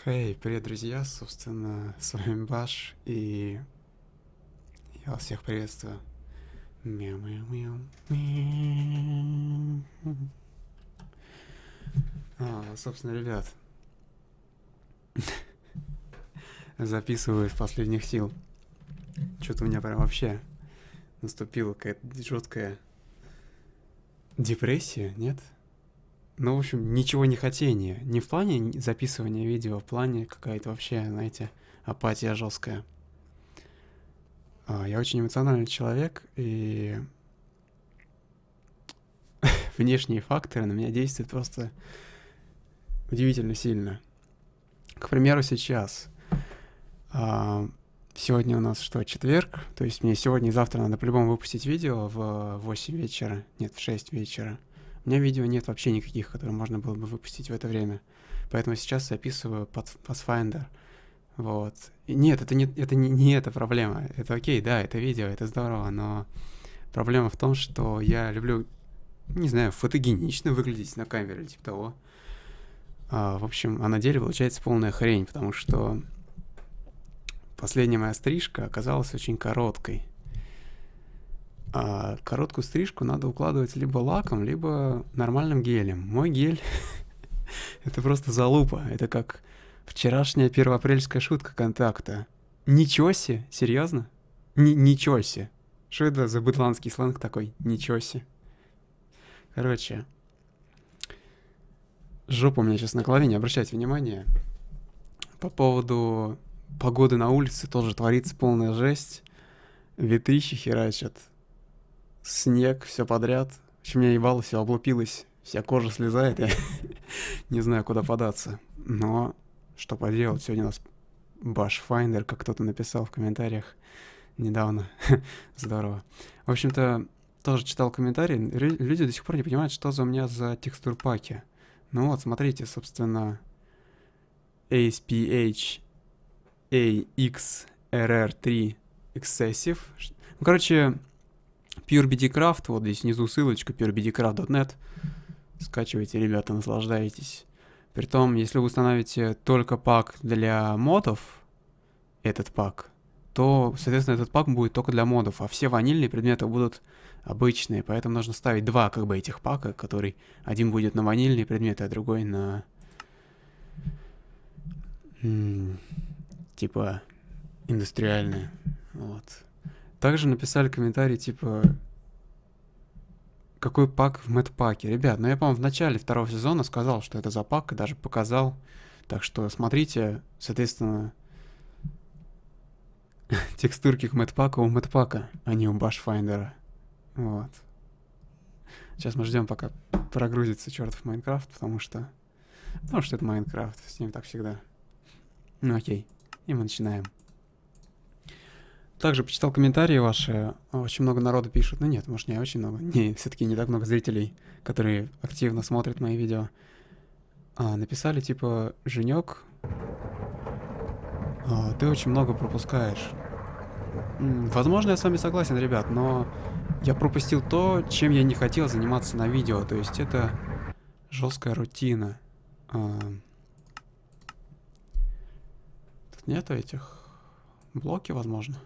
Хей, привет, друзья! Собственно, с вами Баш, и я вас всех приветствую. Мяу-мяу-мяу. Мяу. Собственно, ребят, записываю из последних сил. Что-то у меня прям вообще наступила какая-то жуткая депрессия, нет? Ну, в общем, ничего не хотение. Не в плане записывания видео, а в плане какая-то вообще, знаете, апатия жесткая. Я очень эмоциональный человек, и внешние факторы на меня действуют просто удивительно сильно. К примеру, сейчас. Сегодня у нас что, четверг? То есть мне сегодня и завтра надо по-любому выпустить видео в 8 вечера. Нет, в 6 вечера. У меня видео нет вообще никаких, которые можно было бы выпустить в это время. Поэтому сейчас записываю Pathfinder. Вот. И нет, это не эта проблема. Это окей, да, это видео, это здорово, но проблема в том, что я люблю, не знаю, фотогенично выглядеть на камере или типа того. В общем, а на деле получается полная хрень, потому что последняя моя стрижка оказалась очень короткой. А короткую стрижку надо укладывать либо лаком, либо нормальным гелем. Мой гель — это просто залупа. Это как вчерашняя первоапрельская шутка контакта. Ничего себе? Серьезно? Ничего себе. Что это за быдланский сленг такой? Ничего себе. Короче, жопа у меня сейчас на голове, не обращайте внимания. По поводу погоды на улице тоже творится полная жесть. Ветрищи херачат. Снег, все подряд. В общем, меня ебало, все облупилось, вся кожа слезает, я не знаю, куда податься. Но что поделать, сегодня у нас Bashfinder, как кто-то написал в комментариях недавно. Здорово. В общем-то, тоже читал комментарии, люди до сих пор не понимают, что у меня за текстурпаки. Ну вот, смотрите, собственно, ASPH AXRR3 Excessive. Ну, короче, PureBDCraft, вот здесь внизу ссылочка, purebdcraft.net. Скачивайте, ребята, наслаждайтесь. Притом, если вы установите только пак для модов, этот пак, то, соответственно, этот пак будет только для модов, а все ванильные предметы будут обычные, поэтому нужно ставить два как бы этих пака, который один будет на ванильные предметы, а другой на типа индустриальные. Вот. Также написали комментарий типа какой пак в мэтпаке. Ребят, ну я, по-моему, в начале второго сезона сказал, что это за пак, и даже показал. Так что смотрите, соответственно, текстурки к мэтпаку у мэтпака, а не у Bashfinder. Вот. Сейчас мы ждем, пока прогрузится чертов Майнкрафт, потому что это Майнкрафт, с ним так всегда. Ну окей, и мы начинаем. Также почитал комментарии ваши, очень много народу пишет. Ну нет, может не очень много, не, все-таки не так много зрителей, которые активно смотрят мои видео. Написали типа, Женек, ты очень много пропускаешь. Возможно, я с вами согласен, ребят, но я пропустил то, чем я не хотел заниматься на видео. То есть это жесткая рутина. Тут нету этих блоки, возможно.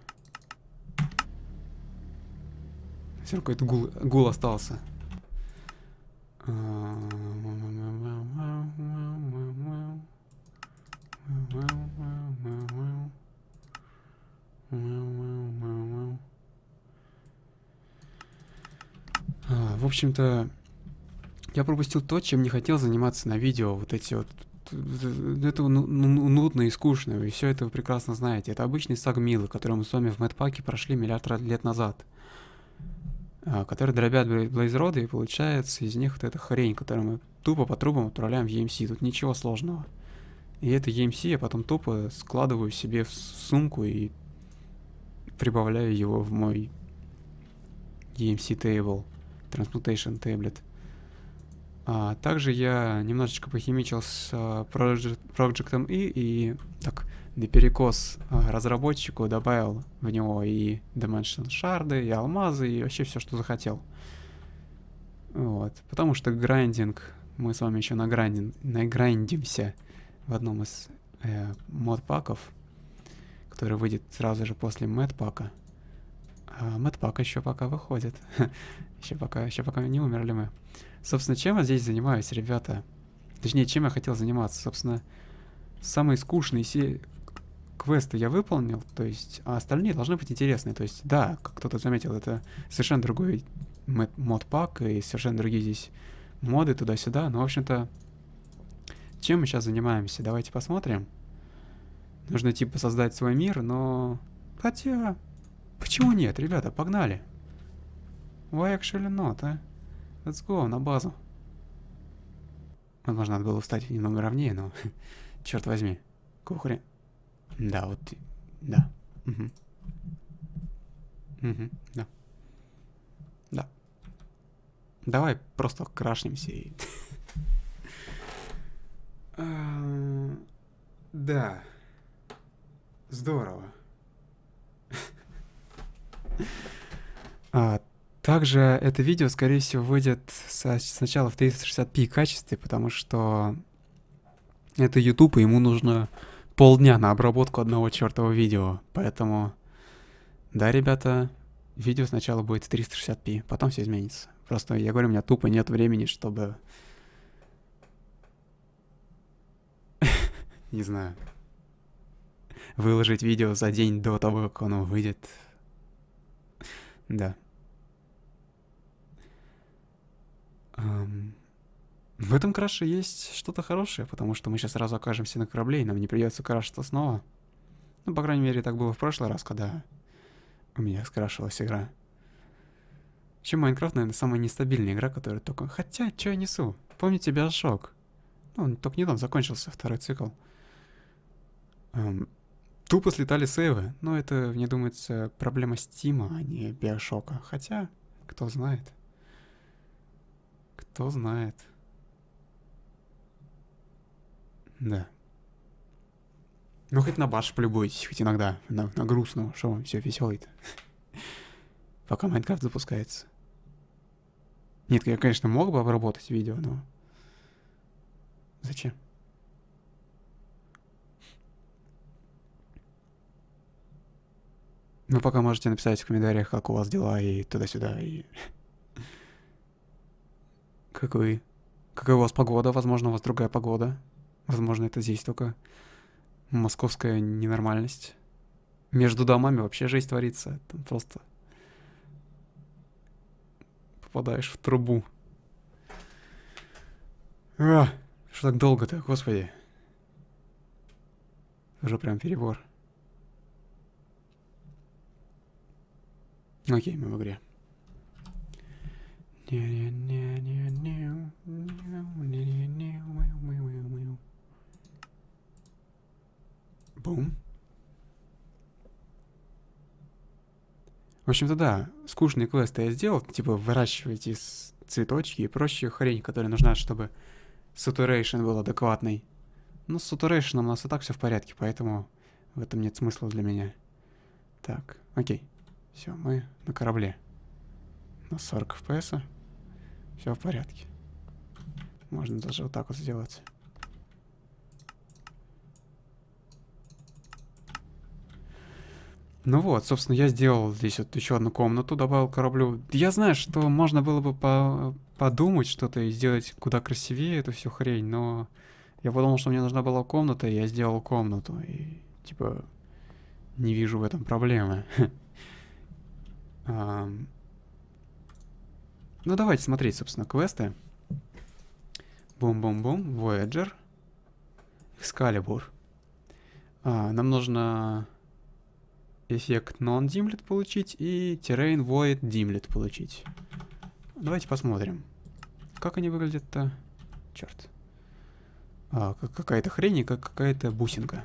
Все равно какой-то гул остался. В общем-то, я пропустил то, чем не хотел заниматься на видео. Вот эти вот... Это нудно и скучно, и все это вы прекрасно знаете. Это обычный сагмилы, который мы с вами в мэтпаке прошли миллиард лет назад. Которые дробят блейзроды, и получается из них вот эта хрень, которую мы тупо по трубам отправляем в EMC. Тут ничего сложного. И это EMC я потом тупо складываю себе в сумку и прибавляю его в мой EMC table, Transmutation Tablet. Также я немножечко похимичил с Project и так наперекос разработчику добавил в него и Dimension шарды, и алмазы, и вообще все, что захотел. Вот. Потому что грайндинг, мы с вами еще награйндимся в одном из модпаков, который выйдет сразу же после мэтпака. А мэтпак еще пока выходит. еще пока не умерли мы. Собственно, чем я здесь занимаюсь, ребята? Точнее, чем я хотел заниматься? Собственно, самые скучные квесты я выполнил, то есть, а остальные должны быть интересные. То есть, да, как кто-то заметил, это совершенно другой модпак, и совершенно другие здесь моды туда-сюда. Но, в общем-то, чем мы сейчас занимаемся? Давайте посмотрим. Нужно, типа, создать свой мир, но... Хотя... Почему нет, ребята, погнали. Why actually not, а? Let's go, на базу. Возможно, надо было встать немного ровнее, но... Черт возьми. Какого хрена? Да, вот... Да. Угу. Угу, да. Да. Давай просто крашнемся и... Да. Здорово. Также это видео, скорее всего, выйдет сначала в 360p качестве, потому что это YouTube, и ему нужно полдня на обработку одного чертового видео. Поэтому, да, ребята, видео сначала будет в 360p, потом все изменится. Просто, я говорю, у меня тупо нет времени, чтобы... Не знаю. Выложить видео за день до того, как оно выйдет. Да. В этом краше есть что-то хорошее, потому что мы сейчас сразу окажемся на корабле, и нам не придется крашиться снова. Ну, по крайней мере, так было в прошлый раз, когда у меня скрашивалась игра. Вообще, Майнкрафт, наверное, самая нестабильная игра, которая только... Хотя, что я несу? Помните Биошок? Ну, он только недавно закончился, второй цикл. Тупо слетали сейвы, но это, мне думается, проблема Стима, а не Биошока. Хотя, кто знает. Кто знает. Да. Ну, хоть на баш полюбуйтесь, хоть иногда, на грустную, что вам все веселый-то. Пока Майнкрафт запускается. Нет, я, конечно, мог бы обработать видео, но... Зачем? Вы пока можете написать в комментариях, как у вас дела, и туда-сюда, и... Какая у вас погода? Возможно, у вас другая погода. Возможно, это здесь только московская ненормальность. Между домами вообще жизнь творится. Там просто попадаешь в трубу. Что так долго-то, господи. Уже прям перебор. Окей, мы в игре. Бум. В общем-то, да, скучные квесты я сделал, типа выращивайте цветочки и прочую хрень, которая нужна, чтобы saturation был адекватный. Ну, с saturation у нас и так все в порядке, поэтому в этом нет смысла для меня. Так, окей. Все, мы на корабле. На 40 FPS. Все в порядке. Можно даже вот так вот сделать. Ну вот, собственно, я сделал здесь вот еще одну комнату, добавил к кораблю. Я знаю, что можно было бы подумать что-то и сделать куда красивее эту всю хрень, но я подумал, что мне нужна была комната, и я сделал комнату. И, типа, не вижу в этом проблемы. Ну, давайте смотреть, собственно, квесты. Бум-бум-бум, Voyager, Excalibur. Нам нужно эффект Non-Dimlet получить и Terrain Void Dimlet получить. Давайте посмотрим. Как они выглядят-то? Черт. Какая-то хрень и какая-то бусинка.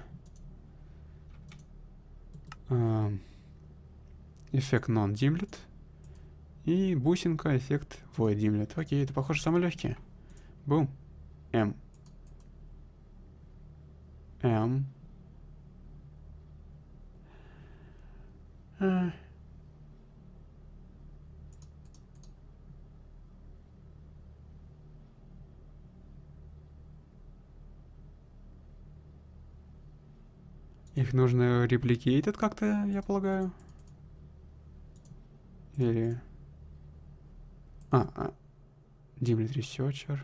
Эффект Non-Dimlet. И бусинка, эффект Void Dimlet. Окей, это, похоже, самые легкие. Бум. М. М. Их нужно репликейтить как-то, я полагаю. Или... Dimlet Researcher.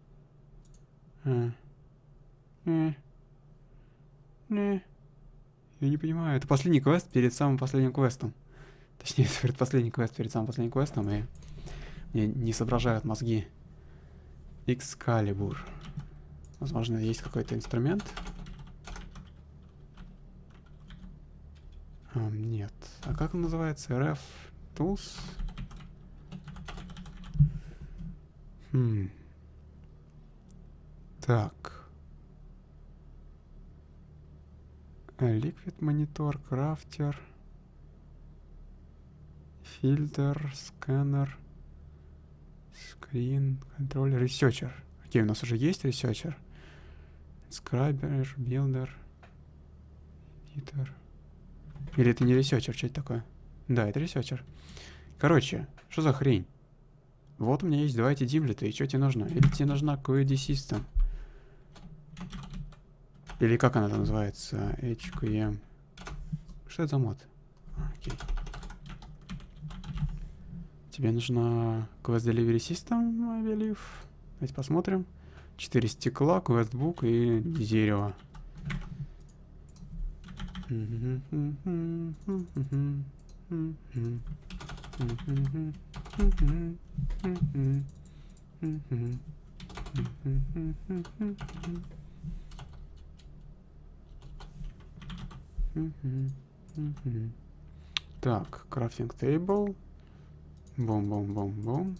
Не. Я не понимаю. Это последний квест перед самым последним квестом. Точнее, это предпоследний квест перед самым последним квестом, и мне не соображают мозги. Excalibur. Возможно, есть какой-то инструмент. Нет. А как он называется? RF Tools? Так. Liquid Monitor, Crafter, Filter, Scanner, Screen, Controller, Researcher. Окей, у нас уже есть Researcher. Scriber, Builder, Editor. Или это не Researcher, что это такое? Да, это Researcher. Короче, что за хрень? Вот у меня есть 2 эти димлета, и что тебе нужно? Или тебе нужна QED System? Или как она там называется? HQM. Что это за мод? Окей. Тебе нужна Quest Delivery System, I believe. Давайте посмотрим. 4 стекла, квестбук и дерево. Так, крафтинг тейбл. Бум-бум-бум-бум.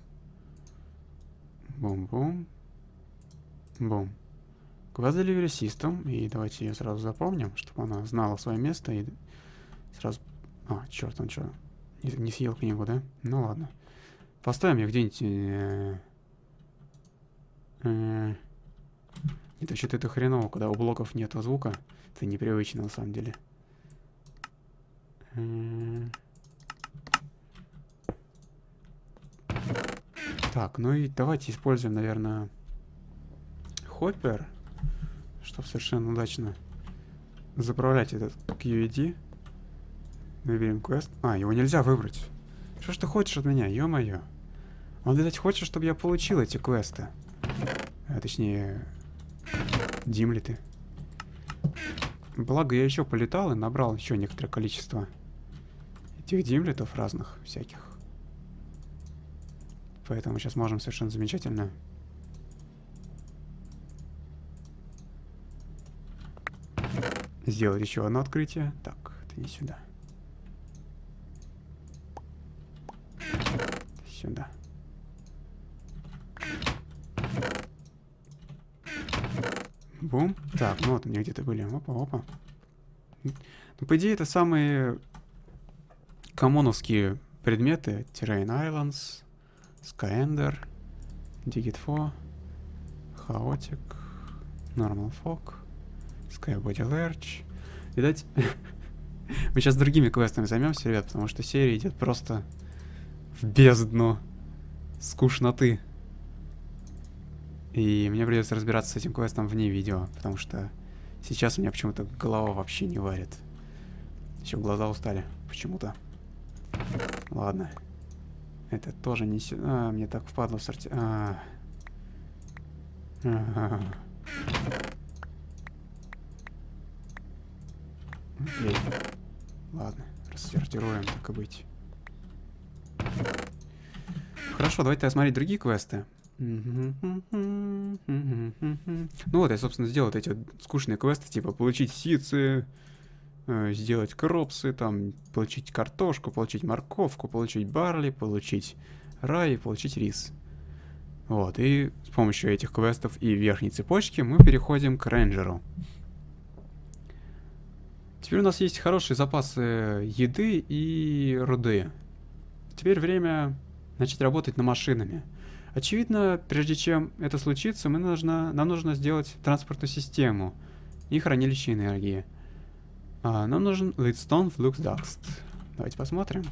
Бум-бум. Бум. Quest Delivery System. И давайте ее сразу запомним, чтобы она знала свое место и сразу... черт, он что? Не съел книгу, да? Ну ладно. Поставим ее где-нибудь... Это что-то это хреново, когда у блоков нет звука. Это непривычно на самом деле. Так, ну и давайте используем, наверное, хоппер, чтобы совершенно удачно заправлять этот QED. Выберем квест. Его нельзя выбрать. Что ж ты хочешь от меня, ё-моё? Он, видать, хочет, чтобы я получил эти квесты. Точнее, димлеты. Благо, я еще полетал и набрал еще некоторое количество этих димлетов разных всяких. Поэтому сейчас можем совершенно замечательно сделать еще одно открытие. Так, это не сюда. Сюда. Бум. Так, ну вот они где-то были. Опа-опа. Ну, по идее, это самые коммоновские предметы. Terrain Islands, Skyender, Digit4, Chaotic, Normal Fog, Skybody Lurch. Видать, мы сейчас другими квестами займемся, ребят, потому что серия идет просто в бездну скучноты. И мне придется разбираться с этим квестом вне видео, потому что сейчас у меня почему-то голова вообще не варит. Еще глаза устали почему-то. Ладно. Это тоже не сюда. Мне так впадло в сорти... Окей. Ладно, рассортируем, так и быть. Хорошо, давайте смотреть другие квесты. Ну вот, я, собственно, сделал вот эти вот скучные квесты, типа получить сицы, сделать кропсы, там, получить картошку, получить морковку, получить барли, получить рай, получить рис. Вот, и с помощью этих квестов и верхней цепочки мы переходим к рейнджеру. Теперь у нас есть хорошие запасы еды и руды. Теперь время начать работать над машинами. Очевидно, прежде чем это случится, нам нужно сделать транспортную систему и хранилище энергии. Нам нужен Leadstone Flux Dust. Давайте посмотрим,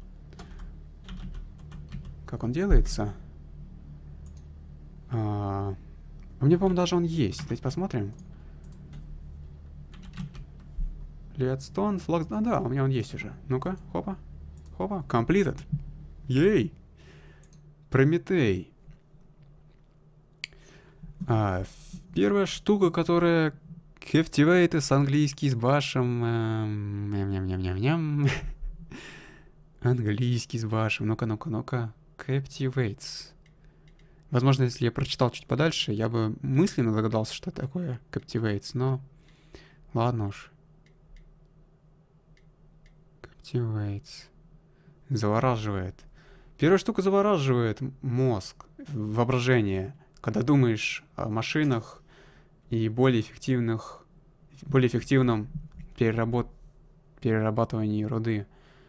как он делается. У меня, по-моему, даже он есть. Давайте посмотрим. Ледстон, флакс... А, да, у меня он есть уже. Ну-ка, хопа. Хопа, completed. Ей! Прометей. Первая штука, которая... Captivate с английский с башем. Ням-ням-ням-ням-ням. Английский с башем. Ну-ка, ну-ка, ну-ка. Captivates. Возможно, если я прочитал чуть подальше, я бы мысленно догадался, что такое Captivates, но... Ладно уж. Captivates. Завораживает. Первая штука завораживает мозг, воображение. Когда думаешь о машинах и более эффективном перерабатывании руды.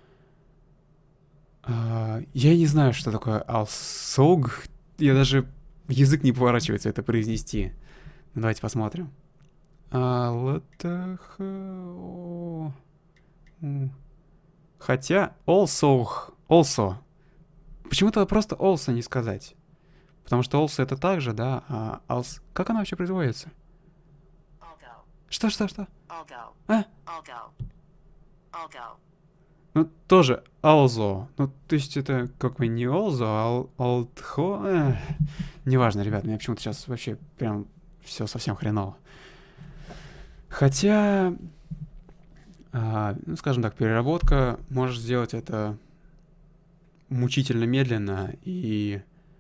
Я не знаю, что такое алсог. Я даже язык не поворачивается это произнести. Ну, давайте посмотрим. Хотя also. Почему-то просто also не сказать. Потому что also это также, да, как она вообще производится? Что? А? Ну, тоже also. Ну, то есть это как бы не also, а altho. Неважно, ребят, мне почему-то сейчас вообще прям все совсем хреново. Хотя, ну, скажем так, переработка может сделать это мучительно медленно и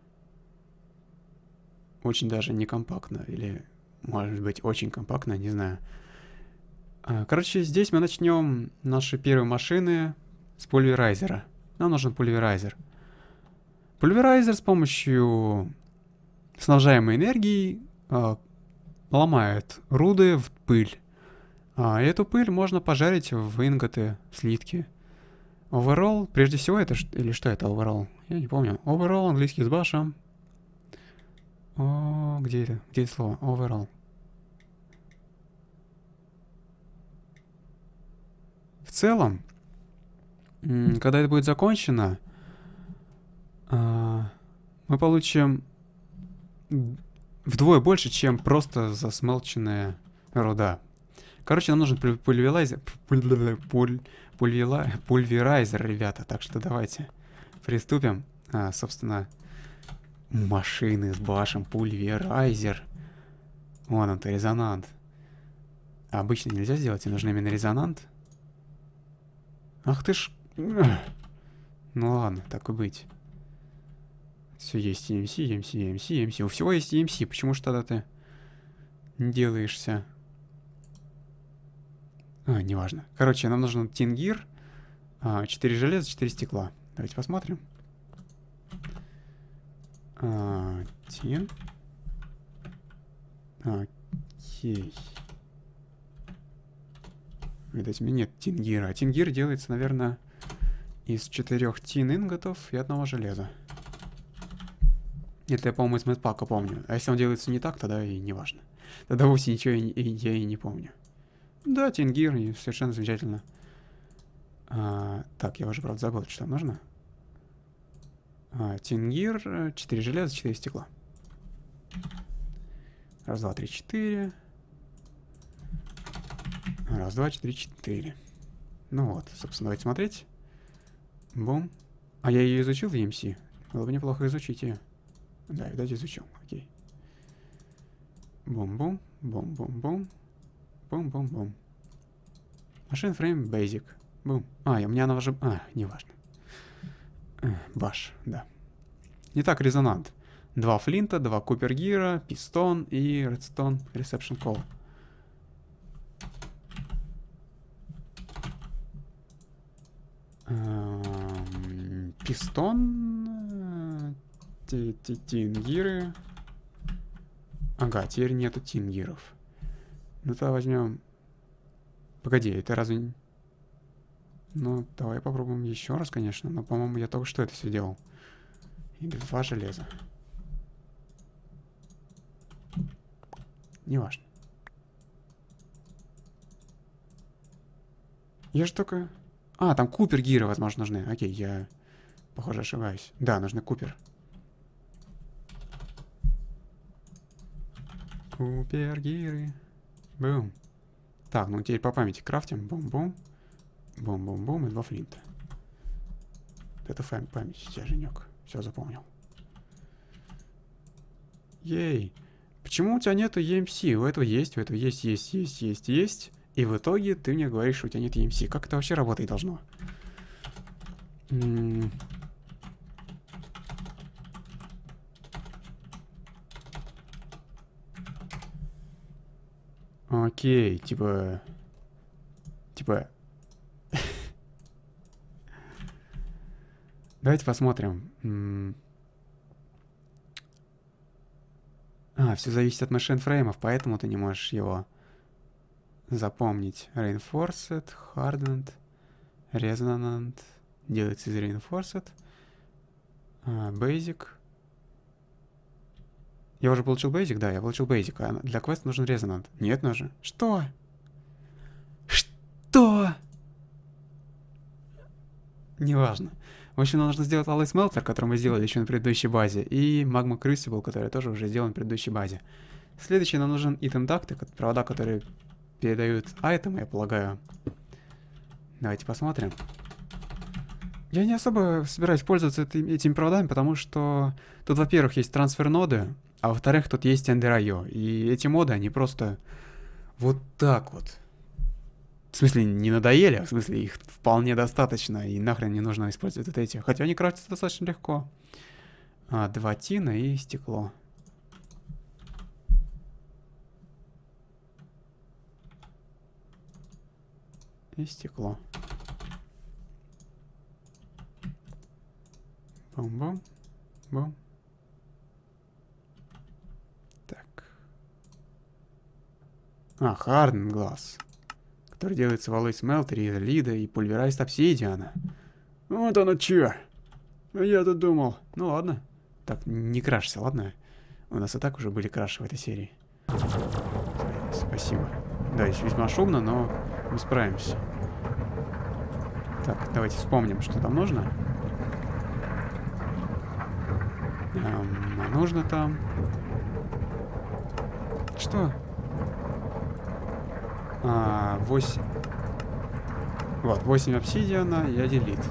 очень даже некомпактно. Или, может быть, очень компактно, не знаю. Короче, здесь мы начнем наши первые машины с пульверайзера. Нам нужен пульверайзер. Пульверайзер с помощью снабжаемой энергии ломает руды в пыль. И эту пыль можно пожарить в инготы, слитки. Overall, прежде всего, это... Или что это overall? Я не помню. Overall, английский с башем. Где это? Где это слово? Overall. В целом, когда это будет закончено, мы получим вдвое больше, чем просто засмелченная руда. Короче, нам нужен пульверайзер, ребята. Так что давайте приступим. Собственно, машины с башем, пульверайзер. Вон он-то, резонант. Обычно нельзя сделать, и нужен именно резонант. Ах ты ж... Ну ладно, так и быть. Все есть EMC. У всего есть EMC. Почему же тогда ты не делаешься? Неважно. Короче, нам нужен тингир. 4 железа, 4 стекла. Давайте посмотрим. Тин. Окей. Видать, у меня нет тингира. Тингир делается, наверное, из 4 тин-инготов и 1 железа. Это я, по-моему, из медпака помню. А если он делается не так, тогда и не важно. Тогда вовсе ничего я и не помню. Да, тингир, и совершенно замечательно. Так, я уже, правда, забыл, что там нужно. Тингир, 4 железа, 4 стекла. Раз, два, три, 4. Раз, два, 4, 4. Ну вот, собственно, давайте смотреть. Бум. Я ее изучил в EMC. Было бы неплохо изучить ее. Да, видать, изучил. Окей. Бум-бум. Бум-бум-бум. Бум-бум-бум. Machine Frame Basic. Бум. У меня она уже... неважно. Баш, да. Итак, резонант. 2 флинта, 2 купергира, пистон и редстон Reception Call. Пистон... Тингиры... Ага, теперь нету тингиров. Ну, тогда возьмем... Погоди, это разве... Ну, давай попробуем еще раз, конечно. Но, по-моему, я только что это все делал. И 2 железа. Неважно. Я же только... там купер-гиры, возможно, нужны. Окей, я, похоже, ошибаюсь. Да, нужны купер. Купер-гиры. Бум. Так, ну теперь по памяти крафтим. Бум-бум. Бум-бум-бум и 2 флинта. Это память у тебя, Женек. Все запомнил. Ей. Почему у тебя нету EMC? У этого есть, есть. И в итоге ты мне говоришь, что у тебя нет EMC. Как это вообще работать должно? Окей, типа... Давайте посмотрим. Все зависит от машин-фреймов, поэтому ты не можешь его запомнить. Reinforced, Hardened, Resonant. Делается из Reinforced. Basic. Я уже получил Basic? Да, я получил Basic. А для квеста нужен Resonant. Нет, нужен. Что? Что? Неважно. В общем, нам нужно сделать Alloy Smelter, который мы сделали еще на предыдущей базе, и Magma Crucible, который тоже уже сделан на предыдущей базе. Следующий нам нужен Item Duct, провода, которые передают айтемы, я полагаю. Давайте посмотрим. Я не особо собираюсь пользоваться этими проводами, потому что тут, во-первых, есть трансфер-ноды, а во-вторых, тут есть Ender.io. И эти моды, они просто вот так вот. В смысле, не надоели, а в смысле, их вполне достаточно, и нахрен не нужно использовать вот эти. Хотя они крафтятся достаточно легко. 2 тина и стекло. И стекло. Бум-бум. Бум. Так. Hardened Glass. Который делается в Alloy Smelter, из лида и пульверайзд обсидиана. Вот оно чё. Я тут думал. Ну ладно. Так, не крашься, ладно? У нас и так уже были краши в этой серии. Спасибо. Да, здесь весьма шумно, но мы справимся. Так, давайте вспомним, что там нужно. А нужно там... Что? 8... Вот, 8 обсидиана и 1 лид.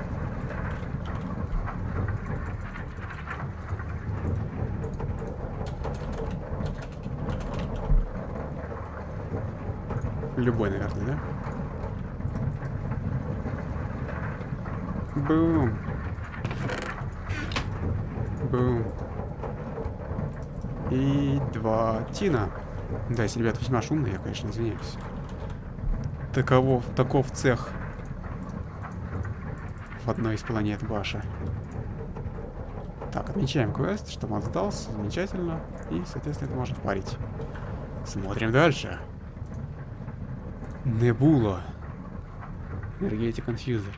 Любой, наверное, да? Бум. Бум. И 2 тина. Да, если ребята весьма шумные, я, конечно, извиняюсь. Таков цех в одной из планет Баша. Так, отмечаем квест, чтобы он сдался. Замечательно. И, соответственно, это можно парить. Смотрим дальше. Небула. Energetic Confuser.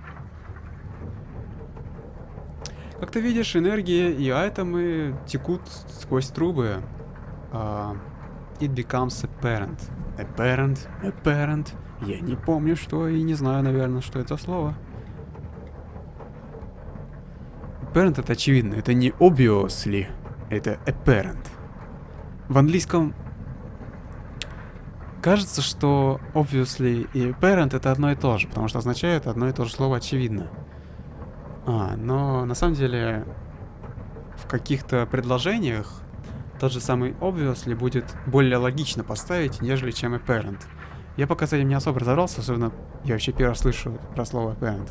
Как ты видишь, энергия и айтемы текут сквозь трубы. It becomes apparent. Apparent. Я не помню, что, и не знаю, наверное, что это за слово. Apparent — это очевидно. Это не obviously. Это apparent. В английском кажется, что obviously и apparent — это одно и то же, потому что означает одно и то же слово очевидно. Но на самом деле в каких-то предложениях тот же самый obviously будет более логично поставить, нежели чем apparent. Я пока с этим не особо разобрался, особенно я вообще первый раз слышу про слово apparent.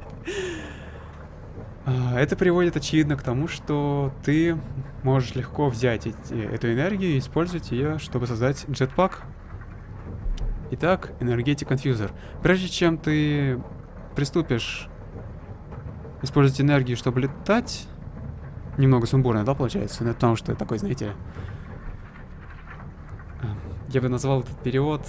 Это приводит, очевидно, к тому, что ты можешь легко взять эту энергию и использовать ее, чтобы создать джетпак. Итак, Energetic Confuser. Прежде чем ты приступишь использовать энергию, чтобы летать, немного сумбурно, да, получается? Ну, потому что такой, знаете, я бы назвал этот перевод...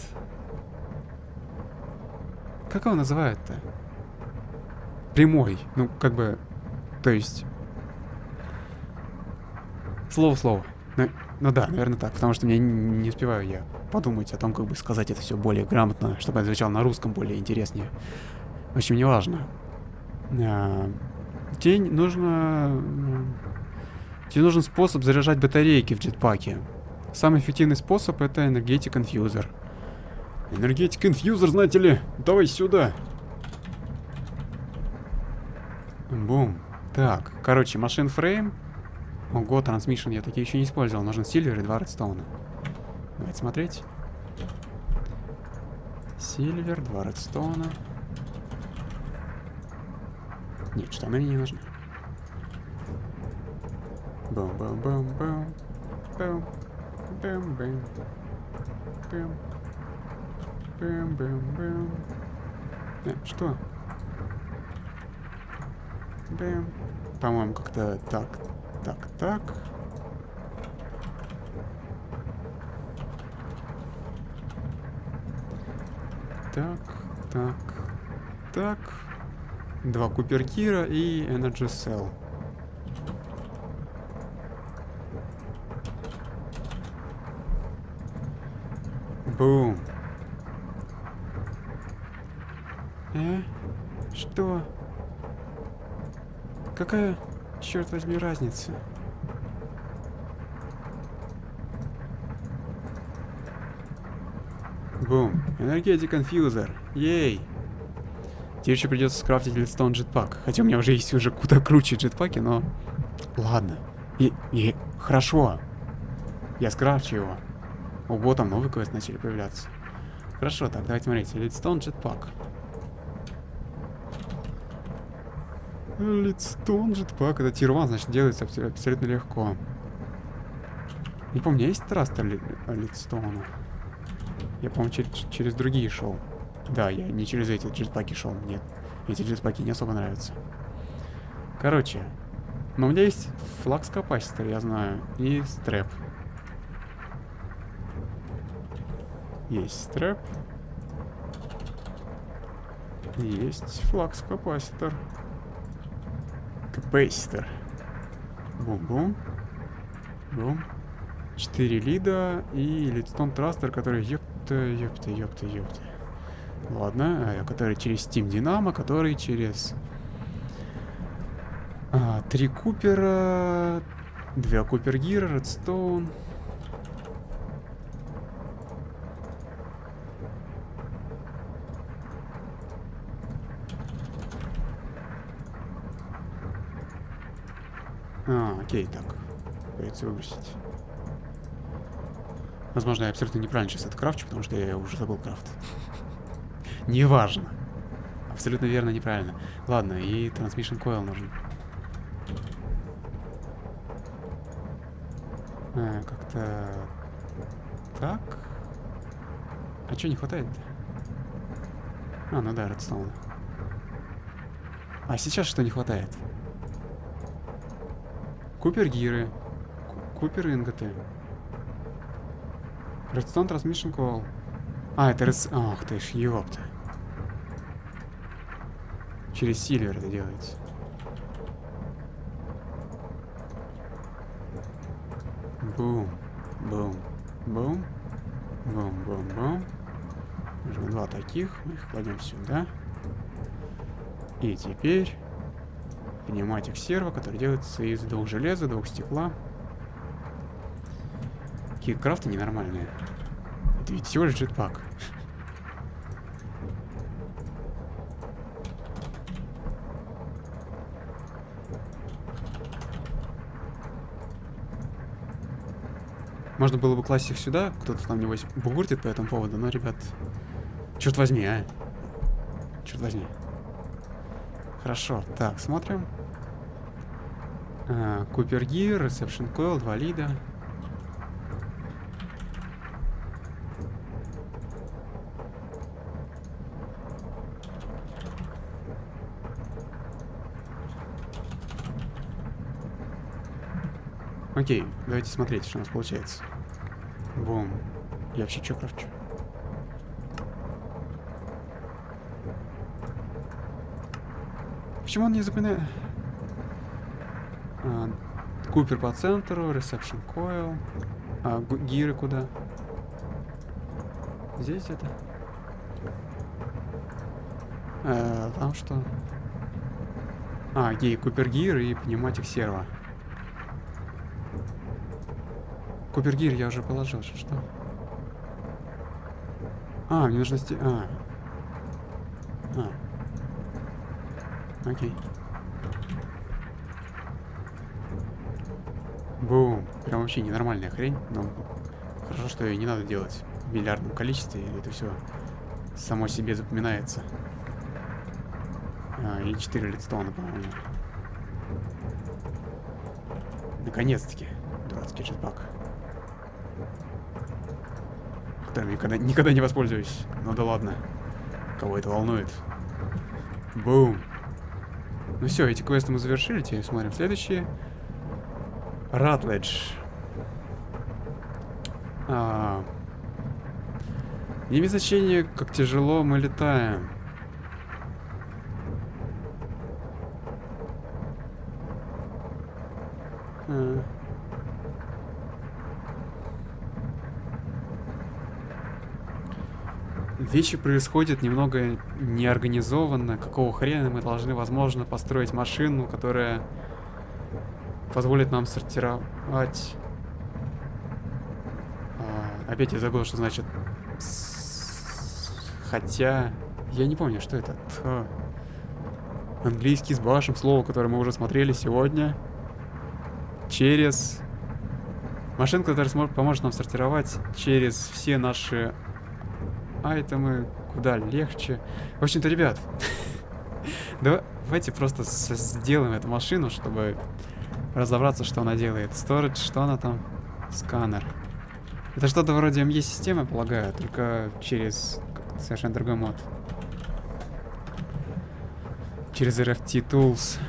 Как его называют-то? Прямой. Ну, как бы... То есть... Слово в слово. Ну да, наверное так. Потому что мне не успеваю я подумать о том, как бы сказать это все более грамотно, чтобы это звучало на русском более интереснее. В общем, неважно. Тебе нужен способ заряжать батарейки в джетпаке. Самый эффективный способ — это Energetic Confuser. Энергетик инфьюзер, знаете ли? Давай сюда. Бум. Так, короче, машин фрейм. Ого, трансмишн я такие еще не использовал. Нужен сильвер и 2 редстоуна. Давайте смотреть. Сильвер, 2 редстоуна. Нет, штаны мне не нужны. Бум-бум-бум-бум. Бум. Бум-бум. Бум. Бум-бум-бум. Что? Бум. По-моему, как-то так. Так. Так. 2 Купергира и Energy Cell. Бум. Что? Какая, черт возьми, разница? Бум. Энергетик конфьюзер. Ей. Теперь еще придется скрафтить лидстоун джетпак. Хотя у меня уже есть уже куда круче джетпаки, но... Ладно. И хорошо. Я скрафчу его. Ого, там новые квесты начали появляться. Хорошо, так, давайте смотрите. Лидстоун джетпак. Лидстоун джетпак. Это тир 1, значит, делается абсолютно легко. Не помню, есть трастер лидстоуна? Я, по-моему, через другие шел. Да, я не через эти джетпаки шел. Нет, эти джетпаки не особо нравятся. Короче, но у меня есть флакс-капаситор, я знаю, и стрэп. Есть стрэп. Есть флакс-капаситор. Капаситор. Бум-бум. Бум. 4 лида и лидстоун трастер, который ёпта. Ладно, который через Steam Dynamo, который через 3 Купера, 2 Купергира, Редстоун. Окей, так. Придется выбросить. Возможно, я абсолютно неправильно сейчас это крафчу, потому что я уже забыл крафт. Неважно. Абсолютно верно, неправильно. Ладно, и Transmission Coil нужен. Как-то... Так. А чё не хватает-то? Ну да, Редстоун. А сейчас что не хватает? Купергиры. Купер инготы. Redstone Transmission Coil. Это Ах ты ж, ёпта. Через сильвер это делается. Бум. Бум. Бум. Бум. Нужно 2 таких. Мы их кладем сюда. И теперь пневматик серво, который делается из 2 железа, 2 стекла. Какие крафты ненормальные. Это ведь всего лишь джетпак. Можно было бы класть их сюда. Кто-то там, небось, бугуртит по этому поводу. Но, ребят, черт возьми, Черт возьми. Хорошо. Так, смотрим. Купергир, Reception Coil, 2 лида. Окей, давайте смотреть, что у нас получается. Бум. Я вообще что крафчу? Почему он не запоминает? Купер по центру, Reception Coil. Гиры куда? Здесь это? Там что? Купергир и пневматик серво. Купергир я уже положил, что? А, мне нужно окей. Бум. Прям вообще ненормальная хрень, но хорошо, что ее не надо делать в миллиардном количестве, и это все само себе запоминается. И 4 лидстоуна, по-моему. Наконец-таки. Дурацкий джетпак. Которым никогда не воспользуюсь. Ну да ладно. Кого это волнует? Бум. Ну все, эти квесты мы завершили. Теперь смотрим следующие. Ратледж. Не имеет значения, как тяжело мы летаем. Вещи происходят немного неорганизованно. Какого хрена мы должны, возможно, построить машину, которая позволит нам сортировать... Опять я забыл, что значит... Хотя... Я не помню, что это. Английский с башем, слово, которое мы уже смотрели сегодня. Через... Машинка, которая поможет нам сортировать через все наши... айтемы куда легче. В общем-то, ребят, давайте просто сделаем эту машину, чтобы разобраться, что она делает. Storage, что она там? Сканер. Это что-то вроде ME-системы, полагаю, только через совершенно другой мод. Через RFT Tools.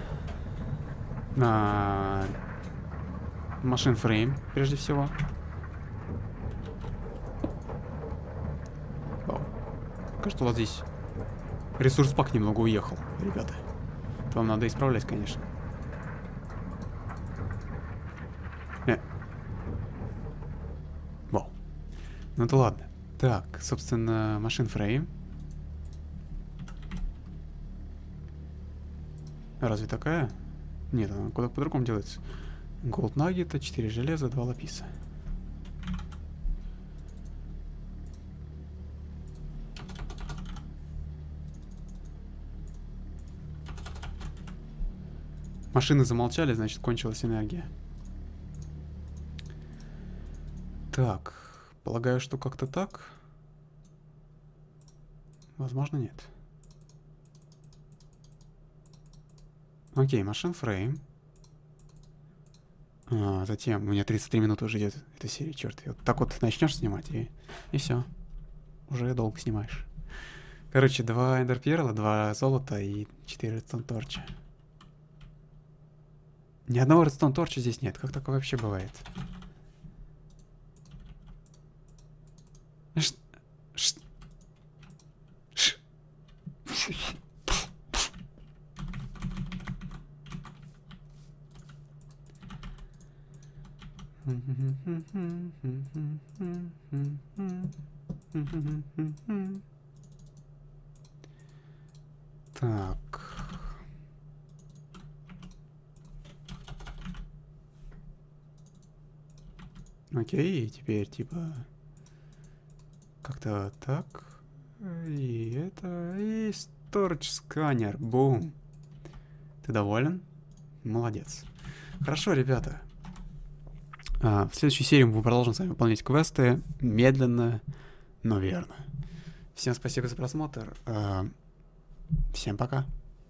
Machine Frame, прежде всего. Кажется, у вас здесь ресурс-пак немного уехал, ребята. Это вам надо исправлять, конечно. Вау. Ну да ладно. Так, собственно, Machine Frame. Разве такая? Нет, она куда по-другому делается. Gold Nugget, 4 железа, 2 лаписа. Машины замолчали, значит, кончилась энергия. Так, полагаю, что как-то так. Возможно, нет. Окей, Machine Frame. Затем у меня 33 минуты уже идет эта серия, черт. И вот так вот начнешь снимать, и все. Уже долго снимаешь. Короче, 2 эндерперла, 2 золота и 4 редстон торча. Ни одного редстон торча здесь нет. Как такое вообще бывает? Так. Окей, теперь типа как-то так. И это... И storage сканер. Бум. Ты доволен? Молодец. Хорошо, ребята. В следующей серии мы продолжим с вами выполнять квесты. Медленно, но верно. Всем спасибо за просмотр. Всем пока.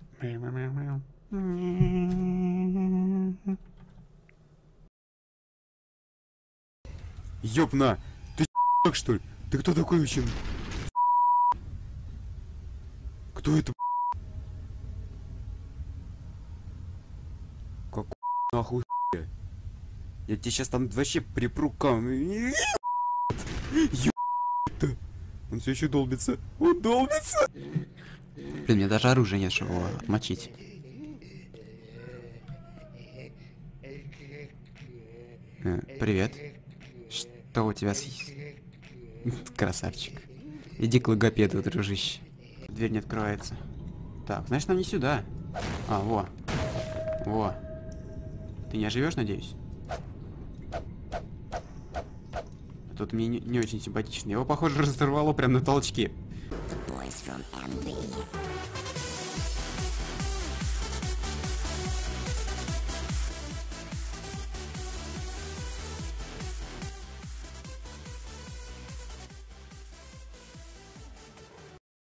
Ёпна! Ты как что ли? Ты кто такой вообще? Кто это? Какой нахуй? Я тебе сейчас там вообще припру камень. Ёпта! Он все еще долбится. Он долбится! Блин, мне даже оружия нет, чтобы его отмочить. Привет. Что у тебя с... Красавчик. Иди к логопеду, дружище. Дверь не открывается. Так, значит, нам не сюда. Во. Во. Ты не оживешь, надеюсь? Тот мне не очень симпатичный. Его, похоже, разорвало прям на толчке.